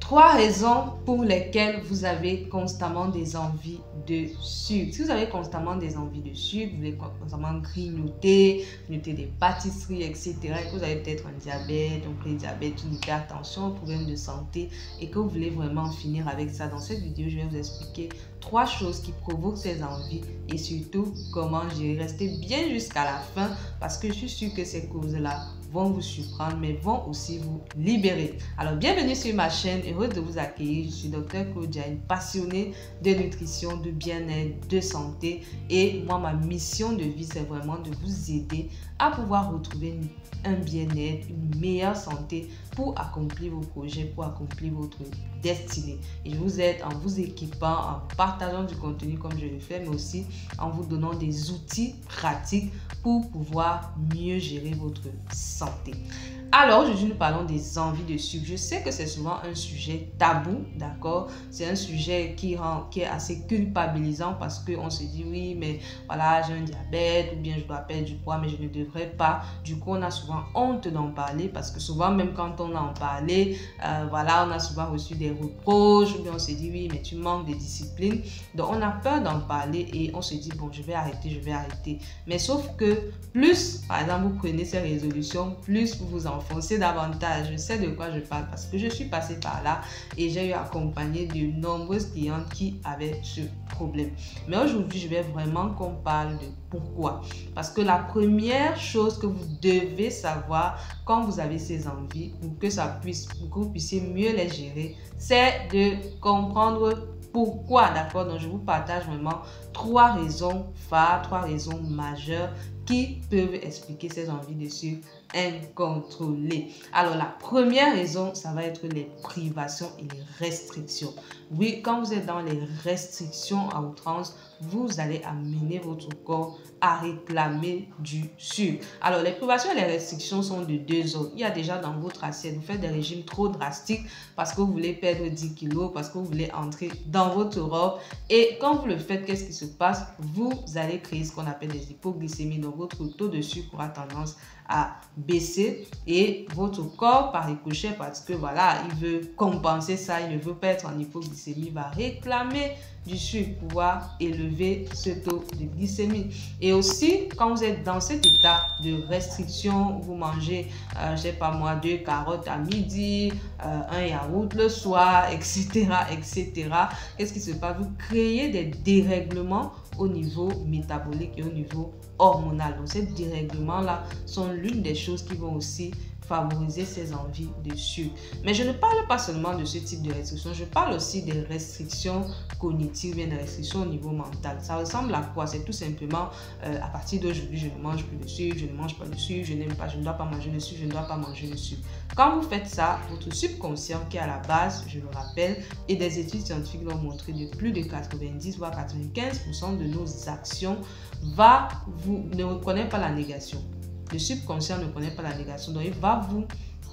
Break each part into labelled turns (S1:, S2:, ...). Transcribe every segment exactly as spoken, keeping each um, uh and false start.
S1: trois raisons pour lesquelles vous avez constamment des envies de sucre. Si vous avez constamment des envies de sucre, vous voulez constamment grignoter, grignoter des pâtisseries, et cetera. Et que vous avez peut-être un diabète, un prédiabète, une hypertension, un problème de santé et que vous voulez vraiment finir avec ça. Dans cette vidéo, je vais vous expliquer trois choses qui provoquent ces envies et surtout comment gérer. Restez bien jusqu'à la fin parce que je suis sûre que ces causes-là vont vous surprendre mais vont aussi vous libérer. Alors bienvenue sur ma chaîne, heureuse de vous accueillir. Je suis Docteur Claudia, une passionnée de nutrition, de bien-être, de santé et moi ma mission de vie c'est vraiment de vous aider à pouvoir retrouver une, un bien-être, une meilleure santé pour accomplir vos projets, pour accomplir votre destinée. Et je vous aide en vous équipant, en partageant du contenu comme je le fais, mais aussi en vous donnant des outils pratiques pour pouvoir mieux gérer votre santé. Alors aujourd'hui nous parlons des envies de sucre. Je sais que c'est souvent un sujet tabou, d'accord? C'est un sujet qui rend, qui est assez culpabilisant parce qu'on se dit oui mais voilà j'ai un diabète ou bien je dois perdre du poids mais je ne devrais pas. Du coup on a souvent honte d'en parler parce que souvent même quand on a en parlé, euh, voilà on a souvent reçu des reproches ou bien on se dit oui mais tu manques de discipline. Donc on a peur d'en parler et on se dit bon je vais arrêter, je vais arrêter. Mais sauf que plus par exemple vous prenez ces résolutions, plus vous vous enfoncez davantage. Je sais de quoi je parle parce que je suis passée par là et j'ai eu accompagné de nombreuses clientes qui avaient ce problème. Mais aujourd'hui, je vais vraiment qu'on parle de pourquoi. Parce que la première chose que vous devez savoir quand vous avez ces envies pour que ça puisse, pour que vous puissiez mieux les gérer, c'est de comprendre pourquoi, d'accord? Donc, je vous partage vraiment trois raisons phares, trois raisons majeures qui peuvent expliquer ces envies de sucre incontrôlées. Alors, la première raison, ça va être les privations et les restrictions. Oui, quand vous êtes dans les restrictions à outrance, vous allez amener votre corps à réclamer du sucre. Alors, les privations et les restrictions sont de deux ordres. Il y a déjà dans votre assiette, vous faites des régimes trop drastiques parce que vous voulez perdre dix kilos, parce que vous voulez entrer dans votre robe. Et quand vous le faites, qu'est-ce qui se passe? Vous allez créer ce qu'on appelle des hypoglycémies. Donc, votre taux de sucre aura tendance à baisser et votre corps, par ricochet, parce que voilà, il veut compenser ça, il ne veut pas être en hypoglycémie, va réclamer du sucre pour pouvoir élever ce taux de glycémie. Et aussi, quand vous êtes dans cet état de restriction, vous mangez, euh, je sais pas moi, deux carottes à midi, euh, un yaourt le soir, et cetera, et cetera. Qu'est-ce qui se passe? Vous créez des dérèglements au niveau métabolique et au niveau hormonal. Donc, ces dérèglements-là sont l'une des choses qui vont aussi favoriser ces envies de sucre. Mais je ne parle pas seulement de ce type de restrictions, je parle aussi des restrictions cognitives et des restrictions au niveau mental. Ça ressemble à quoi? C'est tout simplement euh, à partir d'aujourd'hui, je ne mange plus de sucre, je ne mange pas de sucre, je n'aime pas, je ne dois pas manger de sucre, je ne dois pas manger de sucre. Quand vous faites ça, votre subconscient qui est à la base, je le rappelle, et des études scientifiques l'ont montré, de plus de quatre-vingt-dix voire quatre-vingt-quinze pour cent de nos actions va vous ne reconnaît pas la négation. Le subconscient ne connaît pas la négation, donc il va vous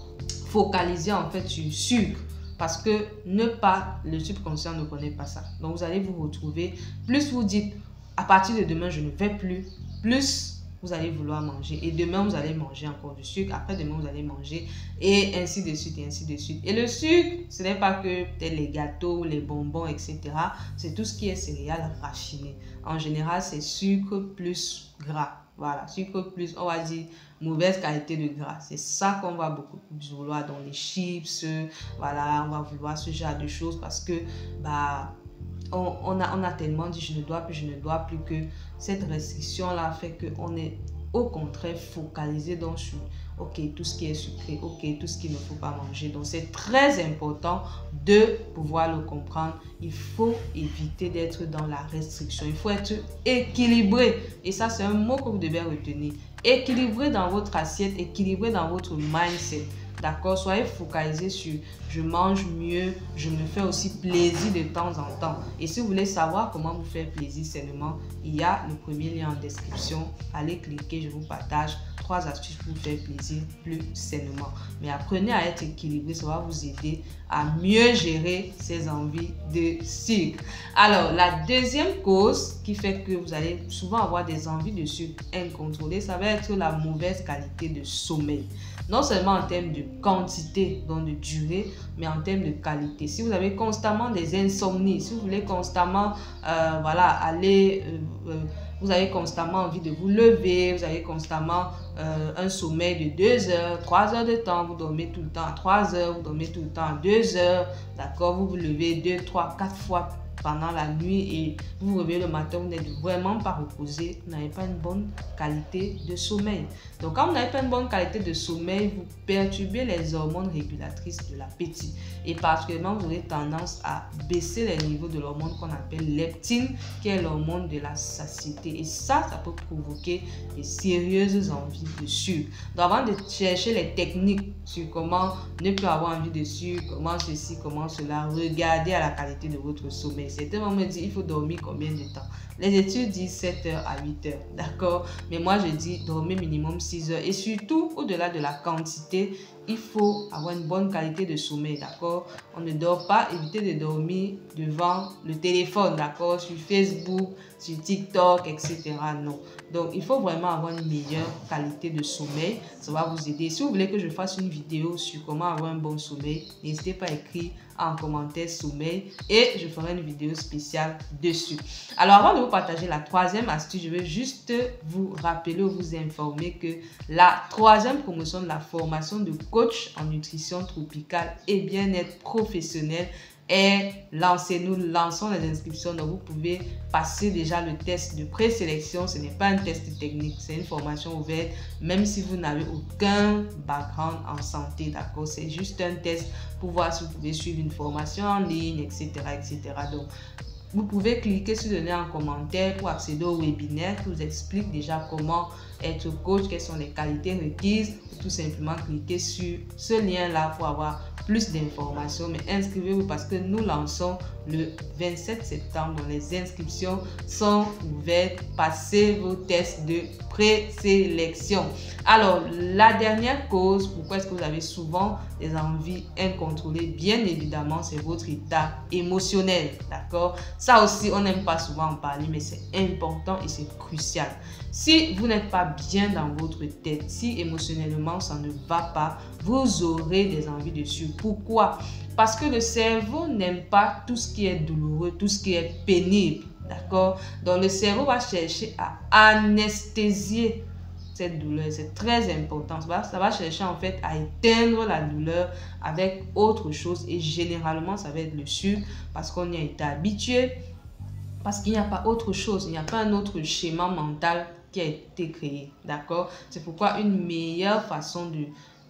S1: focaliser en fait sur sucre parce que ne pas, le subconscient ne connaît pas ça. Donc vous allez vous retrouver, plus vous dites à partir de demain je ne vais plus, plus vous allez vouloir manger et demain vous allez manger encore du sucre, après demain vous allez manger et ainsi de suite et ainsi de suite. Et le sucre, ce n'est pas que peut-être les gâteaux, les bonbons, et cetera. C'est tout ce qui est céréales raffinées. En général, c'est sucre plus gras. Voilà, sucre plus, on va dire, mauvaise qualité de gras. C'est ça qu'on va beaucoup plus vouloir dans les chips. Voilà, on va vouloir ce genre de choses parce que, bah, on, on, a, on a tellement dit je ne dois plus, je ne dois plus que cette restriction-là fait qu'on est au contraire focalisé dans sur ok, tout ce qui est sucré, ok, tout ce qu'il ne faut pas manger. Donc, c'est très important de pouvoir le comprendre. Il faut éviter d'être dans la restriction. Il faut être équilibré. Et ça, c'est un mot que vous devez retenir. Équilibré dans votre assiette, équilibré dans votre mindset. D'accord? Soyez focalisé sur je mange mieux, je me fais aussi plaisir de temps en temps. Et si vous voulez savoir comment vous faire plaisir sainement, il y a le premier lien en description. Allez cliquer, je vous partage trois astuces pour vous faire plaisir plus sainement. Mais apprenez à être équilibré, ça va vous aider à mieux gérer ces envies de sucre. Alors, la deuxième cause qui fait que vous allez souvent avoir des envies de sucre incontrôlées, ça va être la mauvaise qualité de sommeil. non seulement en termes de quantité, donc de durée, mais en termes de qualité. Si vous avez constamment des insomnies, si vous voulez constamment euh, voilà, aller, euh, euh, vous avez constamment envie de vous lever, vous avez constamment euh, un sommeil de deux heures, trois heures de temps, vous dormez tout le temps à trois heures, vous dormez tout le temps à deux heures, d'accord, vous vous levez deux, trois, quatre fois pendant la nuit et vous vous réveillez le matin, vous n'êtes vraiment pas reposé, vous n'avez pas une bonne qualité de sommeil. Donc quand vous n'avez pas une bonne qualité de sommeil, vous perturbez les hormones régulatrices de l'appétit et particulièrement vous aurez tendance à baisser les niveaux de l'hormone qu'on appelle leptine, qui est l'hormone de la satiété, et ça, ça peut provoquer de sérieuses envies de sucre. Donc avant de chercher les techniques sur comment ne plus avoir envie de sucre, comment ceci, comment cela, regardez à la qualité de votre sommeil. Certains vont me dire il faut dormir combien de temps? Les études disent sept heures à huit heures, d'accord? Mais moi je dis dormir minimum six heures, et surtout au-delà de la quantité, il faut avoir une bonne qualité de sommeil, d'accord? On ne dort pas, évitez de dormir devant le téléphone, d'accord? Sur Facebook, sur TikTok, et cetera. Non. Donc, il faut vraiment avoir une meilleure qualité de sommeil. Ça va vous aider. Si vous voulez que je fasse une vidéo sur comment avoir un bon sommeil, n'hésitez pas à écrire en commentaire sommeil et je ferai une vidéo spéciale dessus. Alors, avant de vous partager la troisième astuce, je vais juste vous rappeler ou vous informer que la troisième promotion de la formation de coach en nutrition tropicale et bien-être professionnel est lancée. Nous lançons les inscriptions, donc vous pouvez passer déjà le test de présélection. Ce n'est pas un test technique, c'est une formation ouverte, même si vous n'avez aucun background en santé, d'accord? C'est juste un test pour voir si vous pouvez suivre une formation en ligne, et cetera, et cetera. Donc, vous pouvez cliquer sur le lien en commentaire pour accéder au webinaire qui vous explique déjà comment être coach, quelles sont les qualités requises. Tout simplement cliquer sur ce lien-là pour avoir plus d'informations. Mais inscrivez-vous parce que nous lançons le vingt-sept septembre. Donc les inscriptions sont ouvertes. Passez vos tests de présélection. Alors, la dernière cause, pourquoi est-ce que vous avez souvent des envies incontrôlées? Bien évidemment, c'est votre état émotionnel, d'accord? Ça aussi, on n'aime pas souvent en parler, mais c'est important et c'est crucial. Si vous n'êtes pas bien dans votre tête, si émotionnellement ça ne va pas, vous aurez des envies de sucre. Pourquoi? Parce que le cerveau n'aime pas tout ce qui est douloureux, tout ce qui est pénible, d'accord? Donc le cerveau va chercher à anesthésier cette douleur. C'est très important. Ça va, ça va chercher en fait à éteindre la douleur avec autre chose et généralement ça va être le sucre parce qu'on y a été habitué, parce qu'il n'y a pas autre chose, il n'y a pas un autre schéma mental qui a été créé, d'accord? C'est pourquoi une meilleure façon de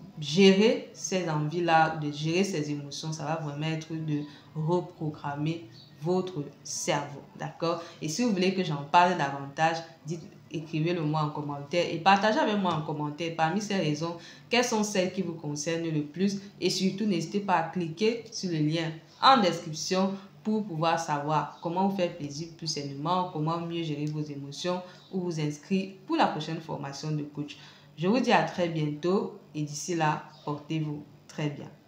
S1: gérer ces envies-là, de gérer ces émotions, ça va vraiment être de reprogrammer votre cerveau, d'accord? Et si vous voulez que j'en parle davantage, dites, écrivez-le moi en commentaire et partagez avec moi en commentaire parmi ces raisons, quelles sont celles qui vous concernent le plus, et surtout n'hésitez pas à cliquer sur le lien en description pour pouvoir savoir comment vous faire plaisir plus sainement, comment mieux gérer vos émotions ou vous inscrire pour la prochaine formation de coach. Je vous dis à très bientôt et d'ici là, portez-vous très bien.